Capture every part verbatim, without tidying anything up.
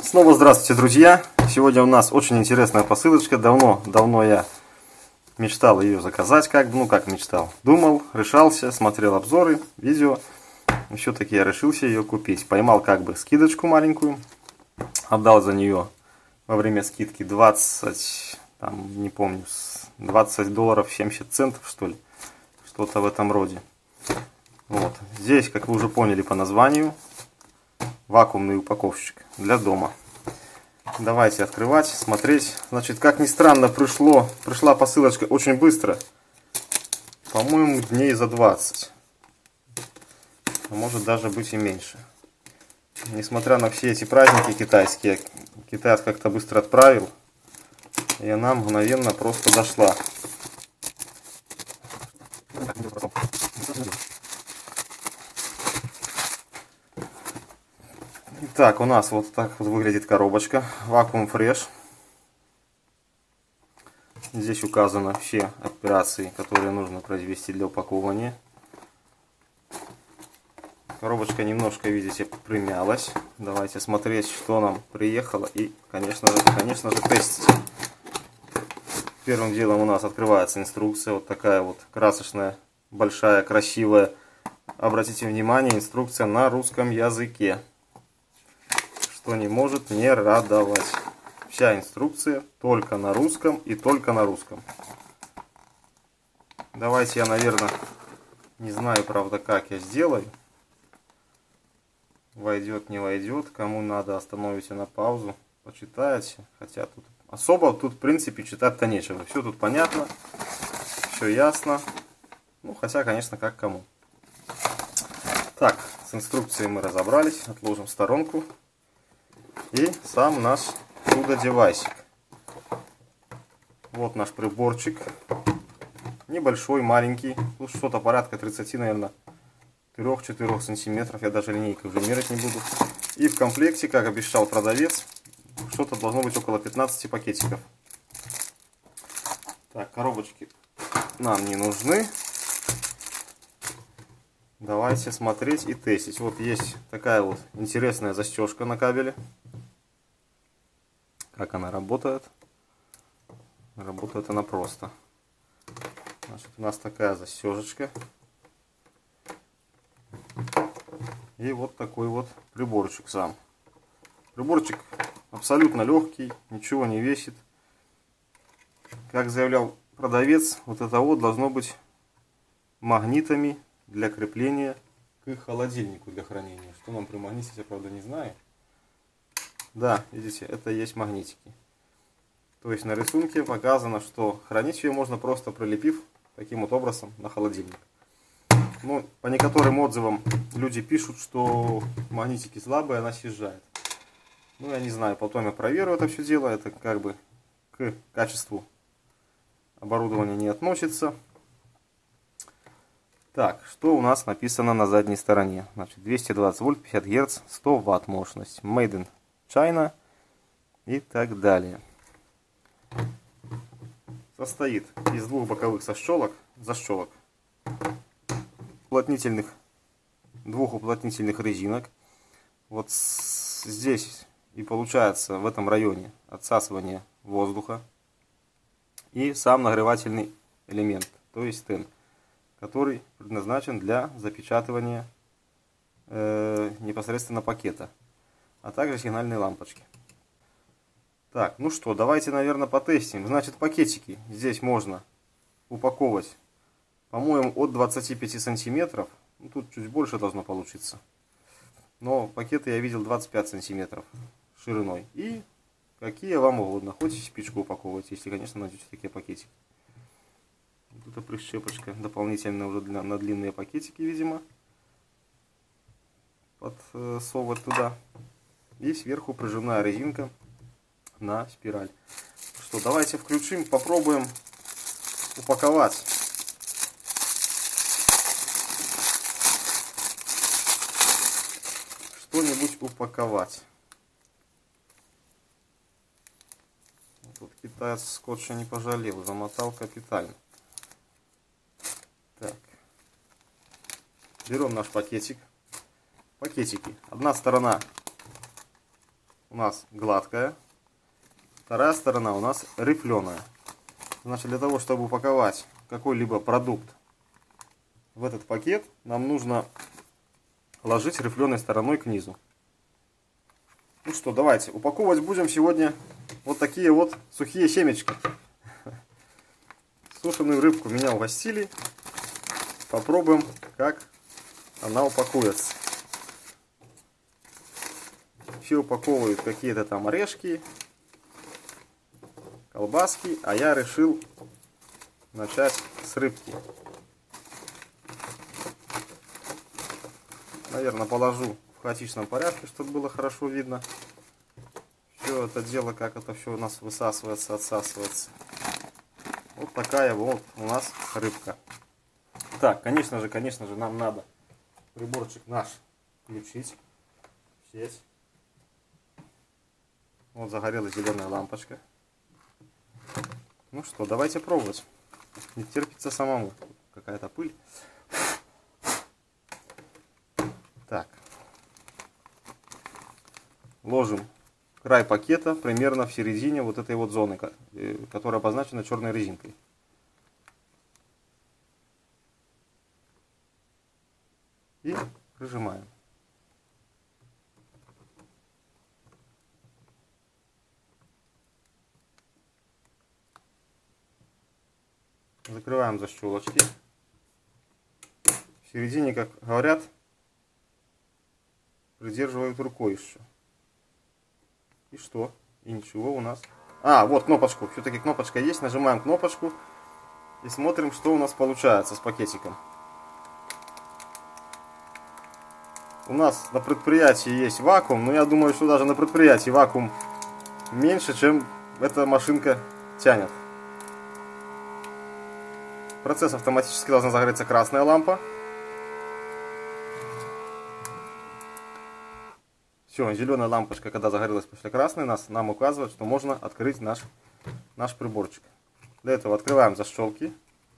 Снова здравствуйте, друзья! Сегодня у нас очень интересная посылочка. Давно, давно я мечтал ее заказать, как бы, ну как мечтал. Думал, решался, смотрел обзоры, видео. Все-таки я решился ее купить. Поймал как бы скидочку маленькую. Отдал за нее во время скидки двадцать, там, не помню, двадцать долларов семьдесят центов, что ли. Что-то в этом роде. Вот. Здесь, как вы уже поняли по названию, вакуумный упаковщик для дома. Давайте открывать, смотреть. Значит, как ни странно, пришло, пришла посылочка очень быстро. По-моему, дней за двадцать. А может даже быть и меньше. Несмотря на все эти праздники китайские, Китай как-то быстро отправил. И она мгновенно просто дошла. Итак, у нас вот так вот выглядит коробочка. Vacuum Fresh. Здесь указаны все операции, которые нужно произвести для упаковывания. Коробочка немножко, видите, примялась. Давайте смотреть, что нам приехало. И, конечно же, конечно же, тестить. Первым делом у нас открывается инструкция. Вот такая вот красочная, большая, красивая. Обратите внимание, инструкция на русском языке. Что не может не радовать. Вся инструкция только на русском и только на русском. Давайте я, наверное, не знаю, правда, как я сделаю. Войдет, не войдет. Кому надо, остановите на паузу, почитайте. Хотя тут особо, тут в принципе читать-то нечего. Все тут понятно, все ясно. Ну, хотя, конечно, как кому. Так, с инструкцией мы разобрались. Отложим в сторонку. И сам наш чудо-девайсик. Вот наш приборчик. Небольшой, маленький. Тут что-то порядка тридцати, наверное, трёх-четырёх сантиметров. Я даже линейкой уже мерить не буду. И в комплекте, как обещал продавец, что-то должно быть около пятнадцати пакетиков. Так, коробочки нам не нужны. Давайте смотреть и тестить. Вот есть такая вот интересная застежка на кабеле. Как она работает? Работает она просто. Значит, у нас такая застежечка. И вот такой вот приборчик сам. Приборчик абсолютно легкий, ничего не весит. Как заявлял продавец, вот это вот должно быть магнитами для крепления к холодильнику для хранения. Что нам примагнитить, я правда не знаю. Да, видите, это есть магнитики. То есть на рисунке показано, что хранить ее можно просто прилепив таким вот образом на холодильник. Ну, по некоторым отзывам люди пишут, что магнитики слабые, она съезжает. Ну, я не знаю, потом я проверю это все дело. Это как бы к качеству оборудования не относится. Так, что у нас написано на задней стороне? Значит, двести двадцать вольт, пятьдесят герц, сто ватт мощность. Made in China и так далее. Состоит из двух боковых защелок, защелок, уплотнительных, двух уплотнительных резинок. Вот здесь и получается в этом районе отсасывание воздуха. И сам нагревательный элемент, то есть стенд, который предназначен для запечатывания э, непосредственно пакета, а также сигнальные лампочки. Так, ну что, давайте, наверное, потестим. Значит, пакетики здесь можно упаковывать, по-моему, от двадцати пяти сантиметров. Ну, тут чуть больше должно получиться. Но пакеты я видел двадцать пять сантиметров шириной. И какие вам угодно. Хотите спичку упаковывать, если, конечно, найдете такие пакетики. Тут прищепочка дополнительная уже для, на длинные пакетики, видимо. Подсовывать туда. И сверху прижимная резинка на спираль. Что, давайте включим, попробуем упаковать. Что-нибудь упаковать. Тут китаец скотча не пожалел, замотал капитально. Так. Берем наш пакетик. Пакетики. Одна сторона у нас гладкая, вторая сторона у нас рифленая. Значит, для того, чтобы упаковать какой-либо продукт в этот пакет, нам нужно ложить рифленой стороной к низу. Ну что, давайте упаковывать будем сегодня вот такие вот сухие семечки. Сушеную рыбку меня угостили. Попробуем, как она упакуется. Все упаковывают какие-то там орешки, колбаски, а я решил начать с рыбки. Наверное, положу в хаотичном порядке, чтобы было хорошо видно все это дело, как это все у нас высасывается, отсасывается. Вот такая вот у нас рыбка. Так, конечно же, конечно же, нам надо приборчик наш включить. Здесь. Вот загорелась зеленая лампочка. Ну что, давайте пробовать. Не терпится самому. Какая-то пыль. Так. Ложим край пакета примерно в середине вот этой вот зоны, которая обозначена черной резинкой. И прижимаем. Закрываем защелочки. В середине, как говорят, придерживают рукой еще. И что? И ничего у нас. А, вот кнопочку. Все-таки кнопочка есть. Нажимаем кнопочку и смотрим, что у нас получается с пакетиком. У нас на предприятии есть вакуум, но я думаю, что даже на предприятии вакуум меньше, чем эта машинка тянет. Процесс автоматически должна загореться красная лампа. Все, зеленая лампочка, когда загорелась после красной, нас, нам указывает, что можно открыть наш, наш приборчик. Для этого открываем защелки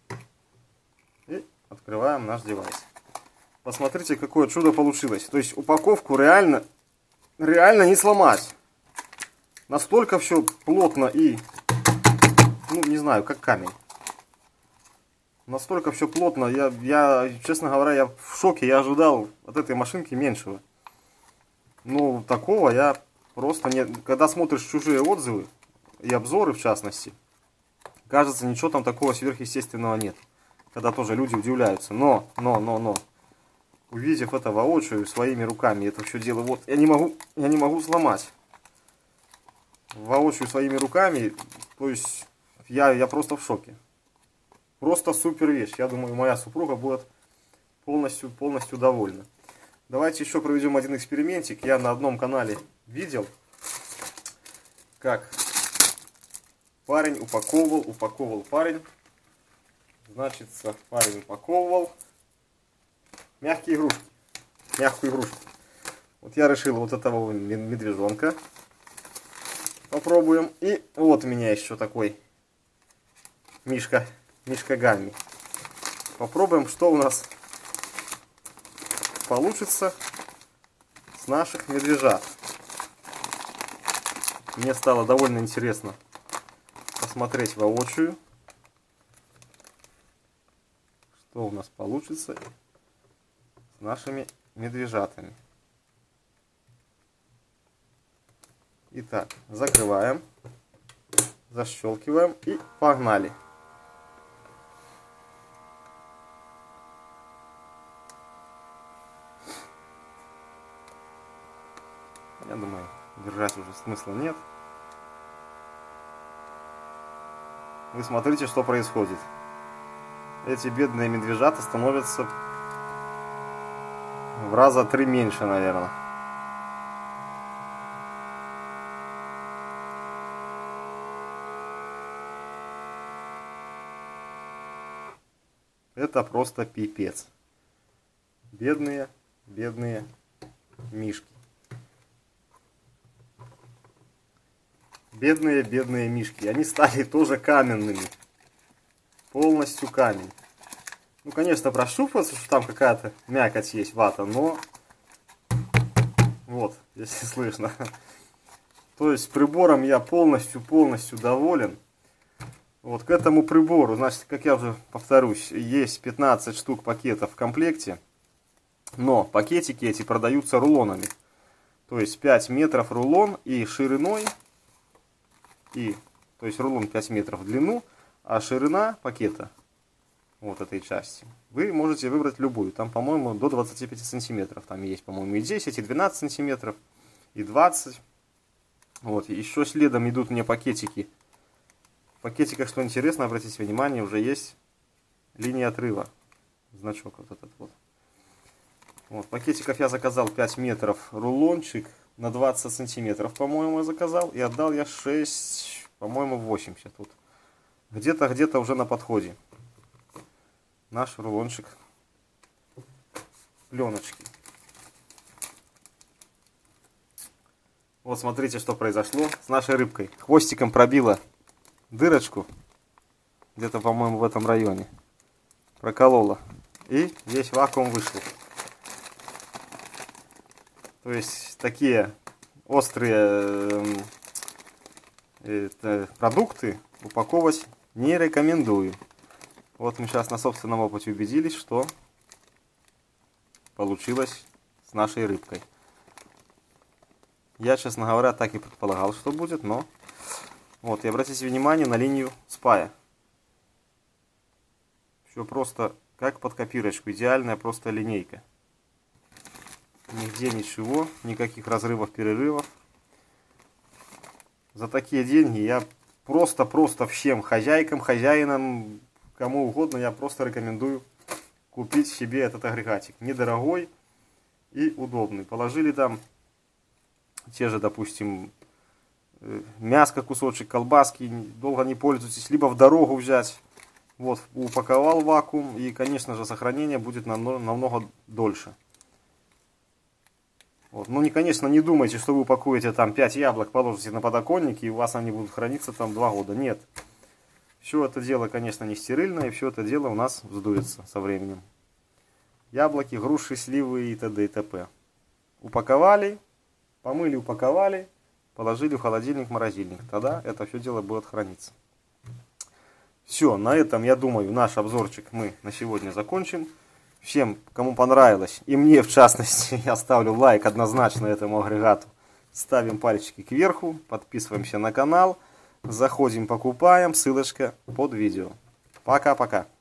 и открываем наш девайс. Посмотрите, какое чудо получилось. То есть упаковку реально, реально не сломать. Настолько все плотно и, ну не знаю, как камень. Настолько все плотно. Я, я, честно говоря, я в шоке. Я ожидал от этой машинки меньшего. Ну, такого я просто не... Когда смотришь чужие отзывы и обзоры, в частности, кажется, ничего там такого сверхъестественного нет. Когда тоже люди удивляются. Но, но, но, но. Увидев это воочию, своими руками, это все дело, вот, я не могу, я не могу сломать. Воочию своими руками, то есть, я, я просто в шоке. Просто супер вещь. Я думаю, моя супруга будет полностью, полностью довольна. Давайте еще проведем один экспериментик. Я на одном канале видел, как парень упаковывал, упаковывал парень. Значит, парень упаковывал мягкие игрушки. Мягкую игрушку. Вот я решил вот этого медвежонка. Попробуем. И вот у меня еще такой Мишка. Мишка Гамми. Попробуем, что у нас получится с наших медвежат. Мне стало довольно интересно посмотреть воочию, что у нас получится с нашими медвежатами. Итак, закрываем, защелкиваем и погнали. Я думаю, держать уже смысла нет. Вы смотрите, что происходит. Эти бедные медвежата становятся в раза три меньше, наверное. Это просто пипец. Бедные, бедные мишки. Бедные, бедные мишки. Они стали тоже каменными. Полностью камень. Ну, конечно, прощупываться, что там какая-то мякоть есть, вата, но... Вот, если слышно. То есть прибором я полностью-полностью доволен. Вот к этому прибору, значит, как я уже повторюсь, есть пятнадцать штук пакетов в комплекте. Но пакетики эти продаются рулонами. То есть пять метров рулон и шириной, и, то есть рулон пять метров в длину, а ширина пакета вот этой части вы можете выбрать любую. Там, по-моему, до двадцати пяти сантиметров. Там есть, по-моему, и десять, и двенадцать сантиметров, и двадцать. Вот, еще следом идут мне пакетики. В пакетиках, что интересно, обратите внимание, уже есть линия отрыва. Значок вот этот вот. Вот, пакетиков я заказал пять метров рулончик на двадцать сантиметров, по-моему, я заказал. И отдал я шесть, по-моему, восемьдесят. Вот. Где-то, где-то уже на подходе. Наш рулончик пленочки. Вот смотрите, что произошло с нашей рыбкой. Хвостиком пробила дырочку. Где-то, по-моему, в этом районе. Проколола. И весь вакуум вышел. То есть такие острые э, э, продукты упаковывать не рекомендую. Вот мы сейчас на собственном опыте убедились, что получилось с нашей рыбкой. Я, честно говоря, так и предполагал, что будет, но... Вот, и обратите внимание на линию спая. Все просто как под копирочку, идеальная просто линейка. Нигде ничего, никаких разрывов, перерывов. За такие деньги я просто-просто всем хозяйкам, хозяинам, кому угодно, я просто рекомендую купить себе этот агрегатик. Недорогой и удобный. Положили там те же, допустим, мяско, кусочек, колбаски, долго не пользуйтесь, либо в дорогу взять. Вот, упаковал в вакуум, и, конечно же, сохранение будет намного, намного дольше. Вот. Ну, не, конечно, не думайте, что вы упакуете там пять яблок, положите на подоконник, и у вас они будут храниться там два года. Нет. Все это дело, конечно, не стерильное, и все это дело у нас вздуется со временем. Яблоки, груши, сливы и т.д. и т.п. Упаковали, помыли, упаковали, положили в холодильник, морозильник. Тогда это все дело будет храниться. Все, на этом, я думаю, наш обзорчик мы на сегодня закончим. Всем, кому понравилось, и мне в частности, я ставлю лайк однозначно этому агрегату. Ставим пальчики кверху, подписываемся на канал, заходим, покупаем, ссылочка под видео. Пока-пока.